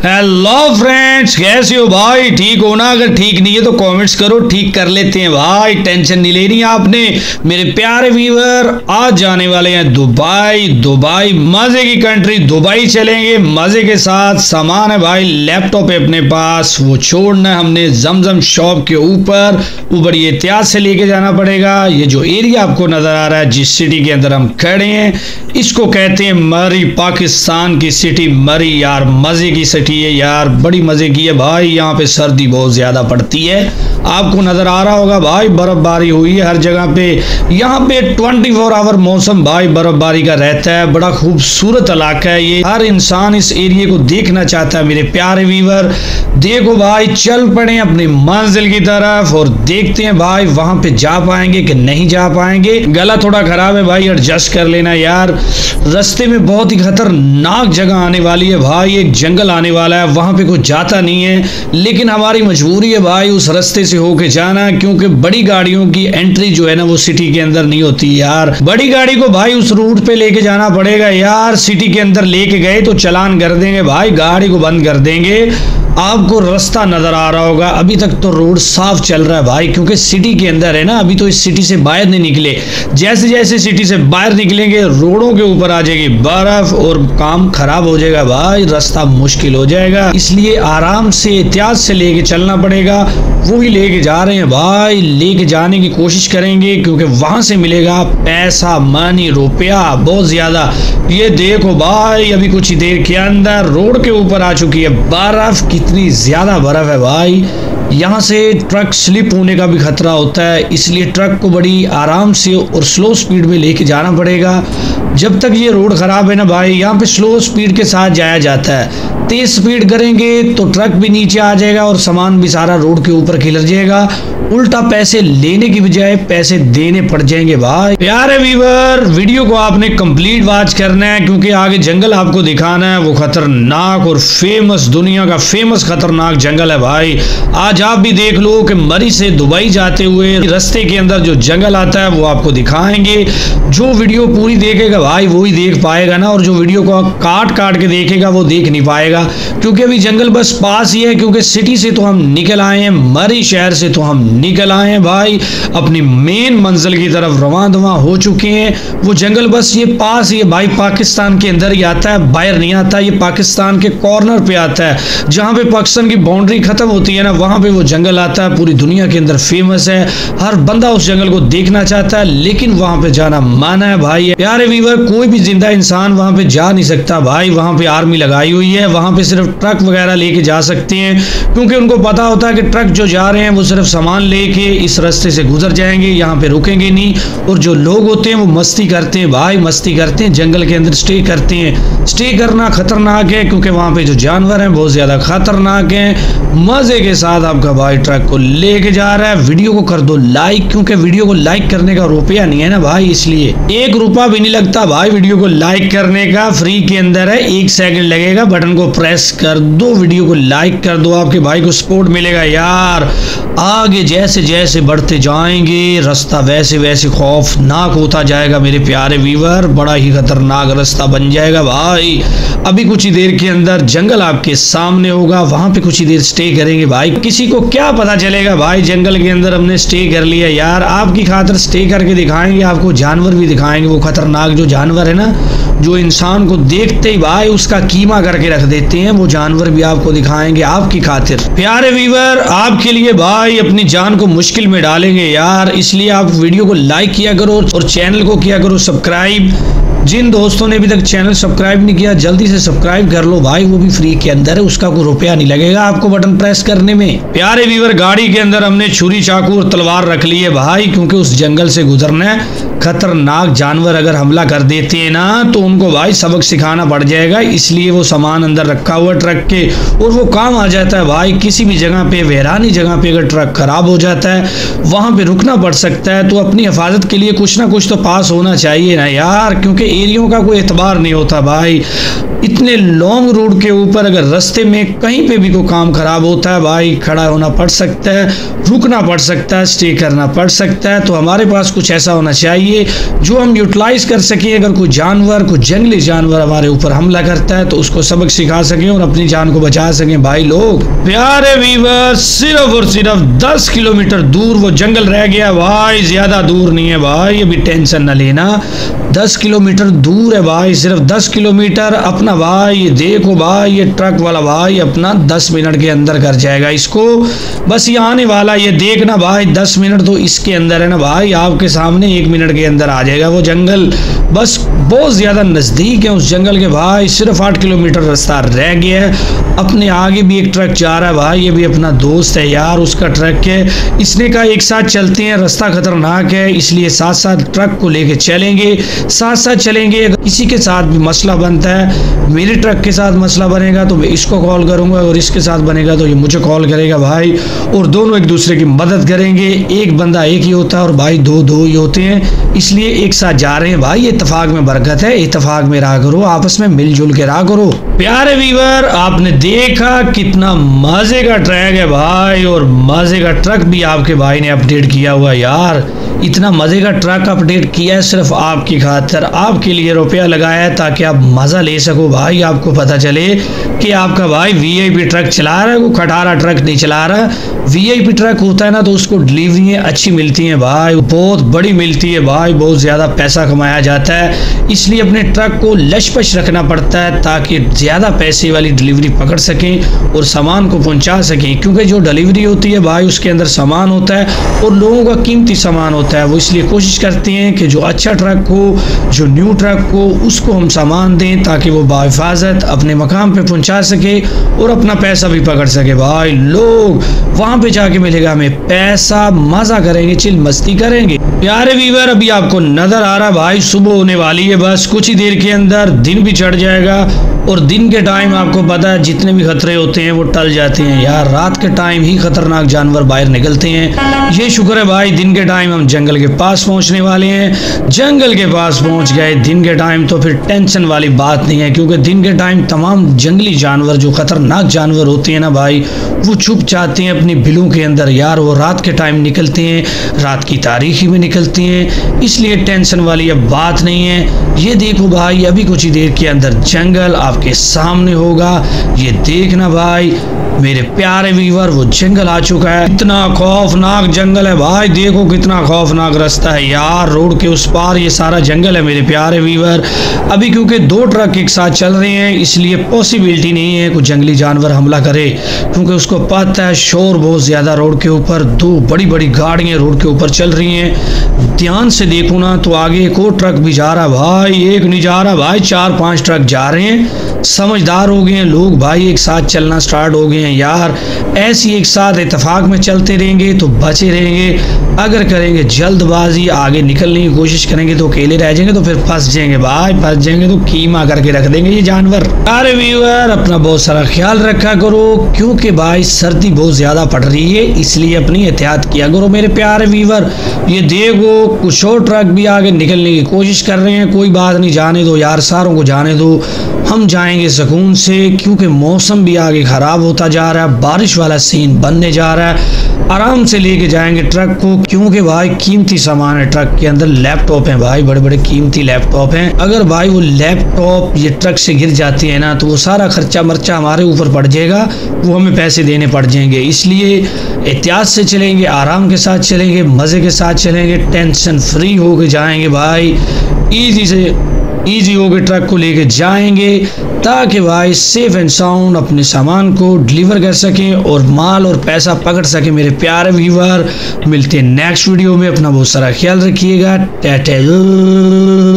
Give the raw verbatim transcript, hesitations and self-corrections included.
Hello friends, कैसे हो भाई? ठीक हो ना? अगर ठीक नहीं है तो कमेंट्स करो, ठीक कर लेते हैं भाई। टेंशन नहीं लेनी आपने मेरे प्यारे व्यूअर। आज जाने वाले हैं दुबई। दुबई मजे की कंट्री, दुबई चलेंगे मजे के साथ। सामान है भाई, लैपटॉप है अपने पास, वो छोड़ना है हमने जमजम शॉप के ऊपर। वो बड़ी एहतियात से लेके जाना पड़ेगा। ये जो एरिया आपको नजर आ रहा है, जिस सिटी के अंदर हम खड़े हैं, इसको कहते हैं मरी। पाकिस्तान की सिटी मरी यार, मजे की सिटी है यार, बड़ी मजे की है भाई। यहाँ पे सर्दी बहुत ज्यादा पड़ती है, आपको नजर आ रहा होगा भाई। बर्फबारी हुई है हर जगह पे। यहाँ पे चौबीस आवर मौसम भाई बर्फबारी का रहता है। बड़ा खूबसूरत इलाका है ये, हर इंसान इस एरिया को देखना चाहता है मेरे प्यारे व्यूअर। देखो भाई, चल पड़े अपनी मंजिल की तरफ और देखते हैं भाई वहां पे जा पाएंगे कि नहीं जा पाएंगे। गला थोड़ा खराब है भाई, एडजस्ट कर लेना यार। रास्ते में बहुत ही खतरनाक जगह आने वाली है भाई, एक जंगल आने वाला है, वहां पे कुछ जाता नहीं है, लेकिन हमारी मजबूरी है भाई उस रास्ते से होके जाना, क्योंकि बड़ी गाड़ियों की एंट्री जो है ना वो सिटी के अंदर नहीं होती यार। बड़ी गाड़ी को भाई उस रूट पे लेके जाना पड़ेगा यार। सिटी के अंदर लेके गए तो चालान कर देंगे भाई, गाड़ी को बंद कर देंगे। आपको रास्ता नजर आ रहा होगा, अभी तक तो रोड साफ चल रहा है भाई, क्योंकि सिटी के अंदर है ना, अभी तो इस सिटी से बाहर नहीं निकले। जैसे जैसे सिटी से बाहर निकलेंगे रोडों के ऊपर आ जाएगी बर्फ और काम खराब हो जाएगा भाई, रास्ता मुश्किल हो जाएगा। इसलिए आराम से एहतियात से लेके चलना पड़ेगा। वो भी लेके जा रहे हैं भाई, लेके जाने की कोशिश करेंगे, क्योंकि वहां से मिलेगा पैसा, मनी, रुपया बहुत ज्यादा। ये देखो भाई, अभी कुछ ही देर के अंदर रोड के ऊपर आ चुकी है बर्फ। कितनी ज्यादा बर्फ है भाई, यहाँ से ट्रक स्लिप होने का भी खतरा होता है, इसलिए ट्रक को बड़ी आराम से और स्लो स्पीड में लेके जाना पड़ेगा। जब तक ये रोड खराब है ना भाई, यहाँ पे स्लो स्पीड के साथ जाया जाता है। तेज स्पीड करेंगे तो ट्रक भी नीचे आ जाएगा और सामान भी सारा रोड के ऊपर खिलर जाएगा। उल्टा पैसे लेने की बजाय पैसे देने पड़ जाएंगे भाई। प्यारे व्यूअर, वीडियो को आपने कंप्लीट वॉच करना है, क्योंकि आगे जंगल आपको दिखाना है। वो खतरनाक और फेमस, दुनिया का फेमस खतरनाक जंगल है भाई। आज आप भी देख लो कि मरी से दुबई जाते हुए रास्ते के अंदर जो जंगल आता है वो आपको दिखाएंगे। जो वीडियो पूरी देखेगा भाई वो ही देख पाएगा ना, और जो वीडियो को काट काट के देखेगा वो देख नहीं पाएगा, क्योंकि अभी जंगल बस पास ही है। क्योंकि सिटी से तो हम निकल आए हैं, मरी शहर से तो हम निकल आए हैं भाई, अपनी मेन मंजिल की तरफ रवां दवां हो चुके हैं। वो जंगल बस ये पास ही है भाई, पाकिस्तान के अंदर ही आता है, बाहर नहीं आता। ये पाकिस्तान के कॉर्नर पे आता है, जहां पे पाकिस्तान की बाउंड्री खत्म होती है ना, वहां पे वो जंगल आता है। पूरी दुनिया के अंदर फेमस है, हर बंदा उस जंगल को देखना चाहता है, लेकिन वहां पे जाना माना है भाई। प्यारे व्यूअर, कोई भी जिंदा इंसान वहां पे जा नहीं सकता भाई, वहां पे आर्मी लगाई हुई है। वहां पे सिर्फ ट्रक वगैरह लेके जा सकते हैं, क्योंकि उनको पता होता है कि ट्रक जो जा रहे हैं वो सिर्फ सामान लेके इस रास्ते से गुजर जाएंगे, यहाँ पे रुकेंगे नहीं। और जो लोग होते हैं वो मस्ती करते हैं भाई, मस्ती करते हैं, जंगल के अंदर स्टे करते हैं। स्टे करना खतरनाक है, क्योंकि वहां पे जो जानवर हैं बहुत ज्यादा खतरनाक हैं। मजे के साथ आपका भाई ट्रक को लेके जा रहा है। वीडियो को कर दो लाइक, क्योंकि वीडियो को लाइक करने का रुपया नहीं है ना भाई, इसलिए एक रुपया भी नहीं लगता भाई वीडियो को लाइक करने का, फ्री के अंदर है। एक सेकंड लगेगा, बटन को प्रेस कर दो, वीडियो को लाइक कर दो, आपके भाई को सपोर्ट मिलेगा यार। आगे जैसे जैसे बढ़ते जाएंगे रास्ता वैसे वैसे खौफनाक होता जाएगा मेरे प्यारे व्यूअर, बड़ा ही खतरनाक रास्ता बन जाएगा भाई। अभी कुछ ही देर के अंदर जंगल आपके सामने होगा, वहां पे कुछ ही देर स्टे करेंगे भाई। किसी को क्या पता चलेगा भाई जंगल के अंदर हमने स्टे कर लिया यार। आपकी खातिर स्टे करके दिखाएंगे, आपको जानवर भी दिखाएंगे। वो खतरनाक जो जानवर है ना, जो इंसान को देखते ही भाई उसका कीमा करके रख देते हैं, वो जानवर भी आपको दिखाएंगे आपकी खातिर। प्यारे व्यूअर, आपके लिए भाई अपनी जान को मुश्किल में डालेंगे यार, इसलिए आप वीडियो को लाइक किया करो और चैनल को किया करो सब्सक्राइब। जिन दोस्तों ने अभी तक चैनल सब्सक्राइब नहीं किया, जल्दी से सब्सक्राइब कर लो भाई, वो भी फ्री के अंदर है, उसका कोई रुपया नहीं लगेगा आपको बटन प्रेस करने में। प्यारे व्यूअर, गाड़ी के अंदर हमने छुरी, चाकू और तलवार रख ली है भाई, क्योंकि उस जंगल से गुजरना है। खतरनाक जानवर अगर हमला कर देते हैं ना तो उनको भाई सबक सिखाना पड़ जाएगा, इसलिए वो सामान अंदर रखा हुआ ट्रक के, और वो काम आ जाता है भाई। किसी भी जगह पे, वैरानी जगह पे अगर ट्रक खराब हो जाता है, वहां पे रुकना पड़ सकता है, तो अपनी हिफाजत के लिए कुछ ना कुछ तो पास होना चाहिए ना यार, क्योंकि एरियो का कोई एतबार नहीं होता भाई। इतनी इतने लॉन्ग रूट के ऊपर अगर रास्ते में कहीं पे भी कोई काम खराब होता है भाई, खड़ा होना पड़ सकता है, रुकना पड़ सकता है, स्टे करना पड़ सकता है। तो हमारे पास कुछ ऐसा होना चाहिए जो हम यूटिलाइज कर सकें। अगर कोई जानवर, कोई जंगली जानवर हमारे ऊपर हमला करता है तो उसको सबक सिखा सकें और अपनी जान को बचा सकें। भाई लोग प्यारे व्यूअर्स, सिर्फ और सिर्फ दस किलोमीटर दूर वो जंगल रह गया भाई, ज्यादा दूर नहीं है भाई, अभी टेंशन न लेना। दस किलोमीटर दूर है भाई, सिर्फ दस किलोमीटर। अपना भाई ये देखो भाई, ये ट्रक वाला भाई अपना दस मिनट के अंदर कर जाएगा इसको। बस ये आने वाला, ये देखना भाई, दस मिनट तो इसके अंदर है ना भाई, आपके सामने एक मिनट के अंदर आ जाएगा वो जंगल। बस बहुत ज्यादा नजदीक है उस जंगल के भाई, सिर्फ आठ किलोमीटर रास्ता रह गया है। अपने आगे भी एक ट्रक जा रहा है भाई, ये भी अपना दोस्त है यार, उसका ट्रक है। इसने कहा एक साथ चलते हैं, रास्ता खतरनाक है इसलिए साथ साथ ट्रक को लेके चलेंगे, साथ साथ चलेंगे। अगर किसी के साथ भी मसला बनता है, मेरे ट्रक के साथ मसला बनेगा तो मैं इसको कॉल करूंगा, और इसके साथ बनेगा तो ये मुझे कॉल करेगा भाई, और दोनों एक दूसरे की मदद करेंगे। एक बंदा एक ही होता है और भाई दो दो ही होते हैं, इसलिए एक साथ जा रहे हैं भाई। इत्तेफाक में बरकत है, इत्तेफाक में रहा करो, आपस में मिलजुल के रहा करो। प्यारे व्यूअर, आपने देखा कितना मजे का ट्रैक है भाई, और मजे का ट्रक भी आपके भाई ने अपडेट किया हुआ यार। इतना मजे का ट्रक अपडेट किया है सिर्फ आपकी खातिर, आपके लिए रुपया लगाया है ताकि आप मजा ले सको भाई। आपको पता चले कि आपका भाई वीआईपी ट्रक चला रहा है, वो खटारा ट्रक नहीं चला रहा। वीआईपी ट्रक होता है ना तो उसको डिलीवरियाँ अच्छी मिलती हैं भाई, बहुत बड़ी मिलती है भाई, बहुत ज़्यादा पैसा कमाया जाता है। इसलिए अपने ट्रक को लशपश रखना पड़ता है ताकि ज़्यादा पैसे वाली डिलीवरी पकड़ सकें और सामान को पहुंचा सकें, क्योंकि जो डिलीवरी होती है भाई उसके अंदर सामान होता है और लोगों का कीमती सामान होता है। वो इसलिए कोशिश करते हैं कि जो अच्छा ट्रक हो, जो न्यू ट्रक हो, उसको हम सामान दें ताकि वो बाहिफाजत अपने मकाम पे पहुंचा सके और अपना पैसा भी पकड़ सके भाई लोग। वहाँ पे जाके मिलेगा हमें पैसा, मज़ा करेंगे, चिल मस्ती करेंगे। प्यारे व्यूअर, अभी आपको नज़र आ रहा भाई सुबह होने वाली है, बस कुछ ही देर के अंदर दिन भी चढ़ जाएगा। और दिन के टाइम आपको पता है जितने भी खतरे होते हैं वो टल जाते हैं यार, रात के टाइम ही खतरनाक जानवर बाहर निकलते हैं। ये शुक्र है भाई दिन के टाइम हम जंगल के पास पहुंचने वाले हैं। जंगल के पास पहुंच गए दिन के टाइम तो फिर टेंशन वाली बात नहीं है, क्योंकि दिन के टाइम तमाम जंगली जानवर जो खतरनाक जानवर होते हैं ना भाई, वो छुप जाते हैं अपनी बिलों के अंदर यार। वो रात के टाइम निकलते हैं, रात की तारीखी में निकलते हैं, इसलिए टेंशन वाली अब बात नहीं है। ये देखो भाई, अभी कुछ ही देर के अंदर जंगल आपके सामने होगा। ये देखना भाई मेरे प्यारे व्यूअर, वो जंगल आ चुका है। इतना खौफनाक जंगल है भाई, देखो कितना खौफनाक रास्ता है यार, रोड के उस पार ये सारा जंगल है मेरे प्यारे व्यूअर। अभी क्योंकि दो ट्रक एक साथ चल रहे हैं इसलिए पॉसिबिलिटी नहीं है कोई जंगली जानवर हमला करे, क्योंकि उसको पता है शोर बहुत ज़्यादा रोड के ऊपर, दो बड़ी बड़ी गाड़ियाँ रोड के ऊपर चल रही हैं। ध्यान से देखो ना तो आगे एक और ट्रक भी जा रहा भाई, एक नहीं जा रहा भाई, चार पांच ट्रक जा रहे हैं। समझदार हो गए हैं लोग भाई, एक साथ चलना स्टार्ट हो गए हैं यार। ऐसी एक साथ इत्तेफाक में चलते रहेंगे तो बचे रहेंगे, अगर करेंगे जल्दबाजी आगे निकलने की कोशिश करेंगे तो अकेले रह जाएंगे, तो फिर फंस जाएंगे भाई, फंस जाएंगे तो कीमा करके रख देंगे ये जानवर। अरे व्यूअर, अपना बहुत सारा ख्याल रखा करो, क्योंकि भाई सर्दी बहुत ज्यादा पड़ रही है, इसलिए अपनी एहतियात किया करो मेरे प्यारे व्यूअर। ये देखो कुछ और ट्रक भी आगे निकलने की कोशिश कर रहे हैं, कोई बात नहीं, जाने दो यार, सारों को जाने दो, हम जाएंगे सुकून से, क्योंकि मौसम भी आगे खराब होता जा रहा है, बारिश वाला सीन बनने जा रहा है। आराम से लेके जाएंगे ट्रक को, क्योंकि भाई कीमती सामान है ट्रक के अंदर, लैपटॉप हैं भाई, बड़े बड़े कीमती लैपटॉप हैं। अगर भाई वो लैपटॉप ये ट्रक से गिर जाती है ना तो वो सारा खर्चा मर्चा हमारे ऊपर पड़ जाएगा, वो हमें पैसे देने पड़ जाएंगे। इसलिए एहतियात से चलेंगे, आराम के साथ चलेंगे, मज़े के साथ चलेंगे, टेंशन फ्री होके जाएंगे भाई, ईजी से ईजी होके ट्रक को लेके जाएंगे ताकि भाई सेफ एंड साउंड अपने सामान को डिलीवर कर सकें और माल और पैसा पकड़ सकें मेरे प्यारे व्यूअर। मिलते हैं नेक्स्ट वीडियो में, अपना बहुत सारा ख्याल रखिएगा, टाटा।